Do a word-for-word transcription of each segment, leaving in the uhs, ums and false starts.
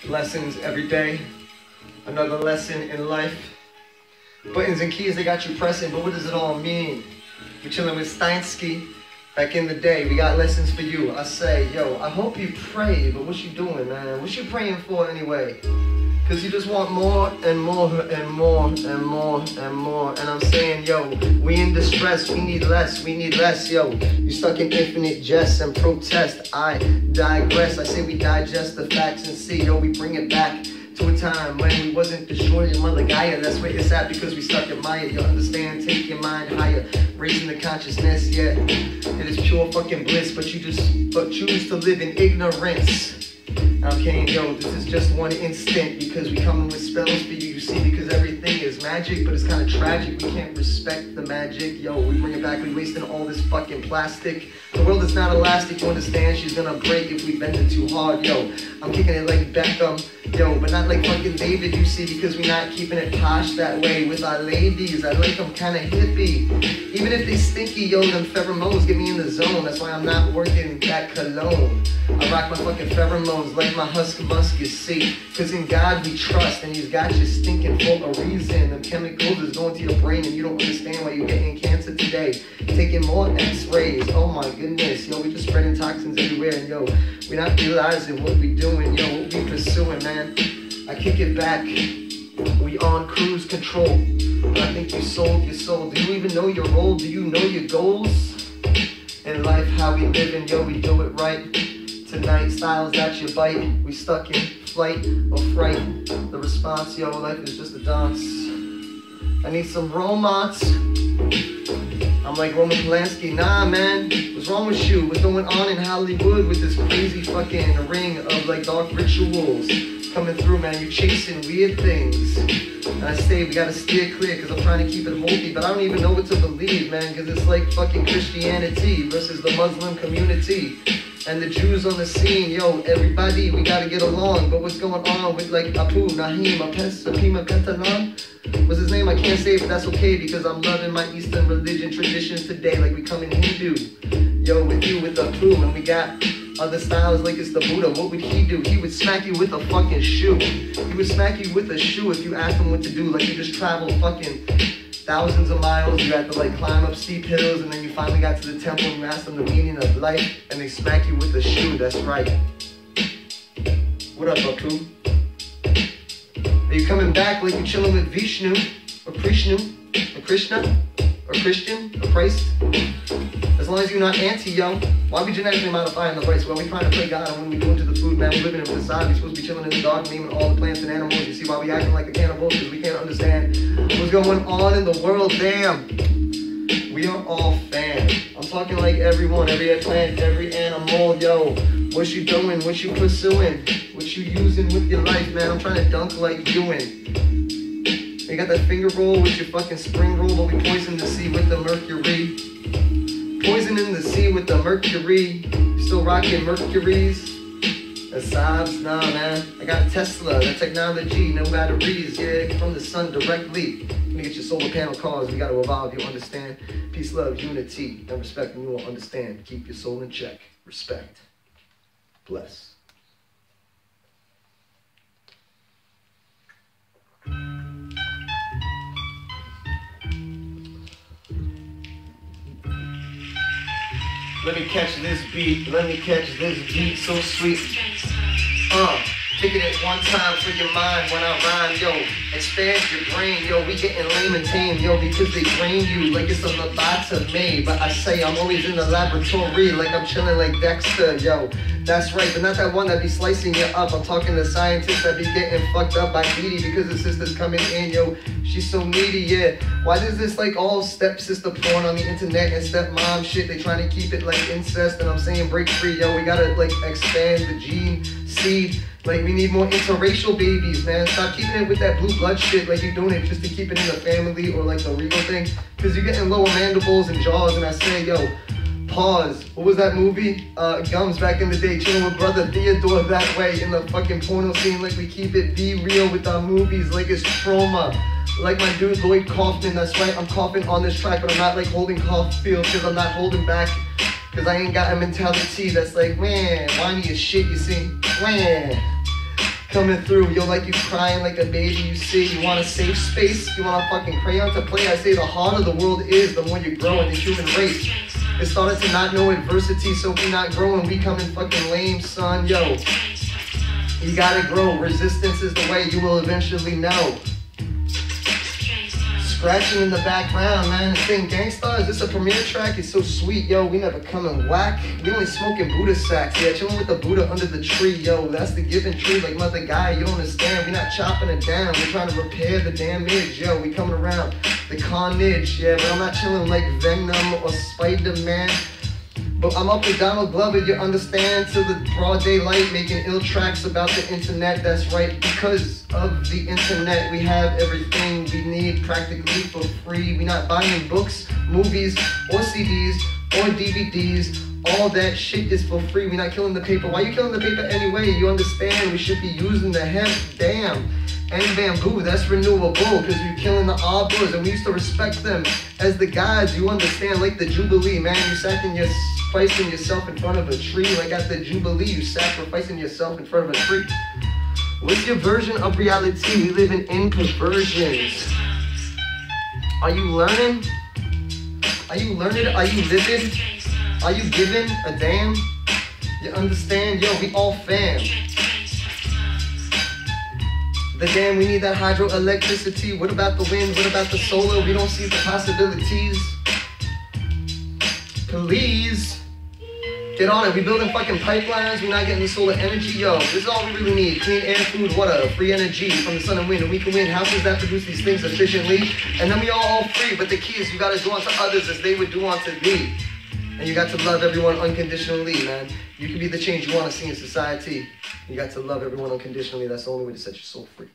Lessons every day, another lesson in life. Buttons and keys, they got you pressing, but what does it all mean? We're chilling with Steinsky. Back in the day, we got lessons for you. I say, yo, I hope you pray, but what you doing, man? What you praying for anyway? Cause you just want more and more and more and more and more. And I'm saying, yo, we in distress, we need less, we need less, yo. You stuck in infinite jest and protest. I digress, I say we digest the facts and see, yo, we bring it back to a time when we wasn't destroying Mother Gaia. That's where it's at because we stuck in Maya. You understand? Take your mind higher, raising the consciousness. Yeah, it is pure fucking bliss, but you just but choose to live in ignorance. Okay, yo, this is just one instant because we coming with spells for you, you see, because everything is magic, but it's kind of tragic. We can't respect the magic. Yo, we bring it back, we wasting all this fucking plastic. The world is not elastic, you understand? She's gonna break if we bend it too hard. Yo, I'm kicking it like Beckham, yo, but not like fucking David, you see, because we not keeping it posh that way with our ladies. I like them kind of hippie, even if they stinky, yo, them pheromones get me in the zone. That's why I'm not working that cologne. I rock my fucking pheromones like my husk musk, you see, cause in God we trust, and he's got you stinking for a reason. The chemicals is going to your brain and you don't understand why you're getting cancer today. Taking more x-rays, oh my goodness, yo, we just spreading toxins everywhere, and yo, we're not realizing what we doing, yo, what we pursuing, man. I kick it back, we on cruise control. I think you sold your soul. Do you even know your role? Do you know your goals? In life, how we living, yo, we do it right. Tonight, styles got your bite. We stuck in flight or fright. The response, yo, life is just a dance. I need some romance. I'm like Roman Polanski. Nah, man, what's wrong with you? What's going on in Hollywood with this crazy fucking ring of like dark rituals coming through, man? You're chasing weird things. And I say we gotta steer clear because I'm trying to keep it healthy, but I don't even know what to believe, man, because it's like fucking Christianity versus the Muslim community. And the Jews on the scene, yo, everybody, we gotta get along. But what's going on with like Apu, Nahim, Apes, Apima, Pentanon? What's his name? I can't say it, but that's okay because I'm loving my Eastern religion traditions today, like we come in Hindu. Yo, with you, with Apu, and we got other styles like it's the Buddha. What would he do? He would smack you with a fucking shoe. He would smack you with a shoe if you asked him what to do. Like you just traveled fucking thousands of miles, you had to like climb up steep hills, and then you finally got to the temple and you asked them the meaning of life, and they smack you with a shoe. That's right. What up, Apu? Are you coming back like you chilling with Vishnu, or Krishnu, or Krishna, or Christian, or Christ? As long as you're not anti, yo. Why we genetically modifying the race? Well, we trying to play God, and when we doing to the food, man, we living in a facade. We supposed to be chilling in the garden, naming all the plants and animals. You see why we acting like a cannibal? Because we can't understand what's going on in the world. Damn. We are all fam. I'm talking like everyone, every plant, every animal, yo. What you doing? What you pursuing? What you using with your life, man? I'm trying to dunk like doing. You got that finger roll with your fucking spring roll, but we poison the sea with the mercury. Poison in the sea with the mercury. You still rocking Mercuries? Asabs? Nah, man. I got a Tesla, that technology, no batteries, yeah, from the sun directly. Let me get your solar panel cars. We gotta evolve, you understand? Peace, love, unity, and respect, and you will understand. Keep your soul in check. Respect. Bless. Let me catch this beat, let me catch this beat, so sweet. Uh, kicking it one time for your mind when I rhyme, yo. Expand your brain, yo. We getting lame and tame, yo, because they train you like it's a lobotomy. But I say I'm always in the laboratory, like I'm chilling like Dexter, yo. That's right, but not that one that be slicing you up. I'm talking to scientists that be getting fucked up by Edie because the sister's coming in, yo. She's so needy, yeah. Why does this like all stepsister porn on the internet and stepmom shit? They trying to keep it like incest, and I'm saying break free, yo. We gotta like expand the gene seed. Like we need more interracial babies, man. Stop keeping it with that blue blood shit like you're doing it just to keep it in the family or like the regal thing. Cause you're getting lower mandibles and jaws, and I say, yo, pause. What was that movie? Uh, Gums back in the day, chilling with brother Theodore that way in the fucking porno scene. Like we keep it be real with our movies, like it's trauma. Like my dude Lloyd Kaufman, that's right, I'm coughing on this track, but I'm not like holding cough feels, cause I'm not holding back. Cause I ain't got a mentality that's like, man, whiny as shit, you see? Man. coming through, yo, like you crying like a baby, you see. You want a safe space, you want a fucking crayon to play. I say the harder the world is, the more you grow in the human race. It started to not know adversity, so we not growing, we coming fucking lame, son, yo. You gotta grow, resistance is the way, you will eventually know. Scratching in the background, man, this thing Gangstar, is this a premiere track? It's so sweet, yo, we never coming whack. We only smoking Buddha sacks, yeah, chilling with the Buddha under the tree, yo. That's the given tree, like mother guy, you don't understand. We not chopping it down, we're trying to repair the damage, yo. We coming around the carnage, yeah, but I'm not chilling like Venom or Spider-Man. But I'm up with Donald Glover, you understand, to the broad daylight, making ill tracks about the internet, that's right. Because of the internet, we have everything we need practically for free. We not buying books, movies, or C Ds, or D V Ds. All that shit is for free. We not killing the paper. Why you killing the paper anyway? You understand, we should be using the hemp, damn. And bamboo, that's renewable, because you're killing the arbors, and we used to respect them as the gods, you understand, like the Jubilee, man. You sacrificing yourself in front of a tree, like at the Jubilee, you sacrificing yourself in front of a tree. What's your version of reality? We living in perversions. Are you learning? Are you learning? Are you living? Are you giving a damn? You understand? Yo, we all fam. The damn, we need that hydroelectricity. What about the wind? What about the solar? We don't see the possibilities. Please, get on it. We building fucking pipelines. We're not getting the solar energy. Yo, this is all we really need. Clean air, food, water, free energy from the sun and wind. And we can win houses that produce these things efficiently. And then we all all free. But the key is you gotta do unto others as they would do unto thee. And you got to love everyone unconditionally, man. You can be the change you want to see in society. You got to love everyone unconditionally. That's the only way to set your soul free.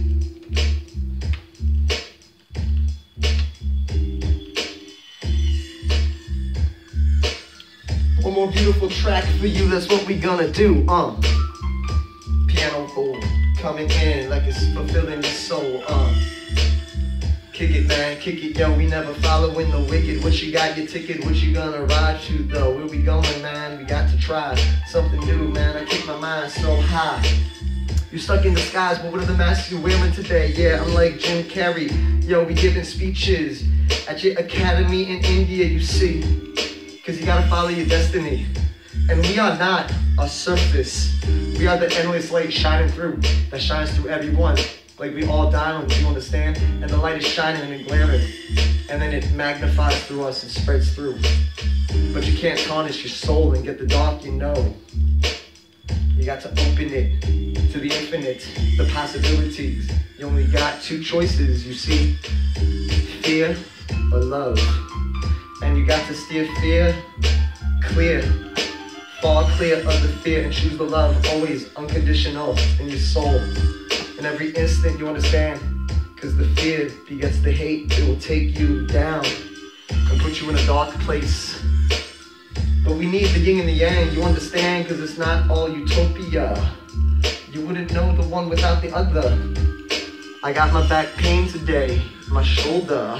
One more beautiful track for you. That's what we gonna do. Uh, piano gold coming in like it's fulfilling your soul. Uh. Kick it, man, kick it, yo, we never following the wicked. What you got, your ticket, what you gonna ride to, though? Where we going, man? We got to try something new, man. I keep my mind so high. You stuck in the skies, but what are the masks you're wearing today? Yeah, I'm like Jim Carrey. Yo, we giving speeches at your academy in India, you see. Cause you gotta follow your destiny. And we are not a surface. We are the endless light shining through, that shines through everyone. Like we all die on, you understand? And the light is shining and glaring. And then it magnifies through us and spreads through. But you can't tarnish your soul and get the dark, you know. You got to open it to the infinite, the possibilities. You only got two choices, you see. Fear or love. And you got to steer fear clear. Far clear of the fear and choose the love, always unconditional in your soul. In every instant, you understand, because the fear begets the hate. It will take you down and put you in a dark place. But we need the yin and the yang, you understand, because it's not all utopia. You wouldn't know the one without the other. I got my back pain today, my shoulder.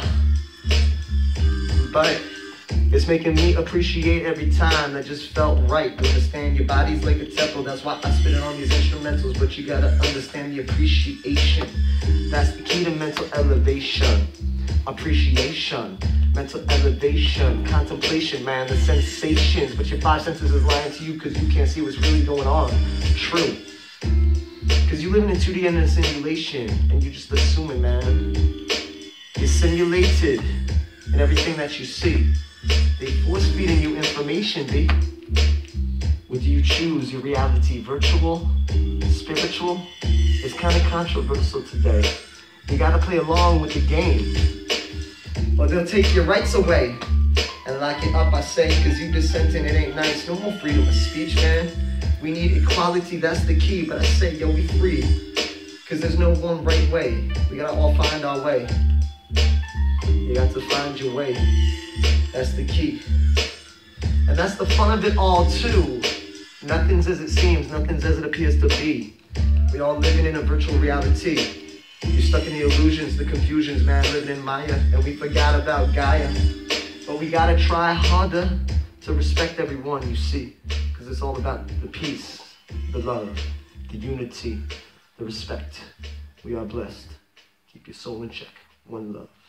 But it's making me appreciate every time that just felt right. You understand, your body's like a temple, that's why I spit it on these instrumentals. But you gotta understand the appreciation. That's the key to mental elevation. Appreciation, mental elevation, contemplation, man, the sensations. But your five senses is lying to you because you can't see what's really going on. True. Because you're living in two D and in a simulation, and you're just assuming, man. You're simulated in everything that you see. They force feeding you information, B. Would you choose your reality virtual, spiritual? It's kind of controversial today. You gotta play along with the game, or they'll take your rights away and lock it up, I say, cause you dissenting, it ain't nice. No more freedom of speech, man. We need equality, that's the key, but I say, yo, we free, cause there's no one right way. We gotta all find our way. You got to find your way. That's the key. And that's the fun of it all too. Nothing's as it seems, nothing's as it appears to be. We all living in a virtual reality. You're stuck in the illusions, the confusions, man, living in Maya. And we forgot about Gaia. But we gotta try harder to respect everyone, you see. Because it's all about the peace, the love, the unity, the respect. We are blessed. Keep your soul in check. One love.